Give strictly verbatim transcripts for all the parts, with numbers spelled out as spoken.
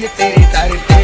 नी तेरे दर ते।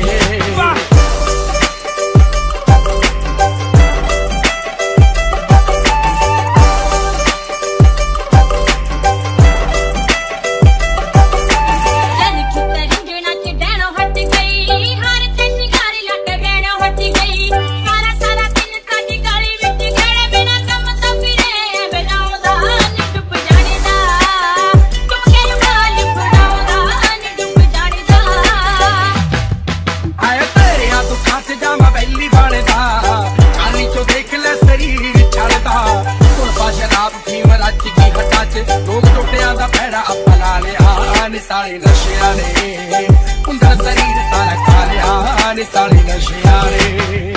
लोग टुटिया दा पैड़ा अपना लिया निसाले नशिया ने, उंदा शरीर सारा खा लिया निसाले नशिया ने।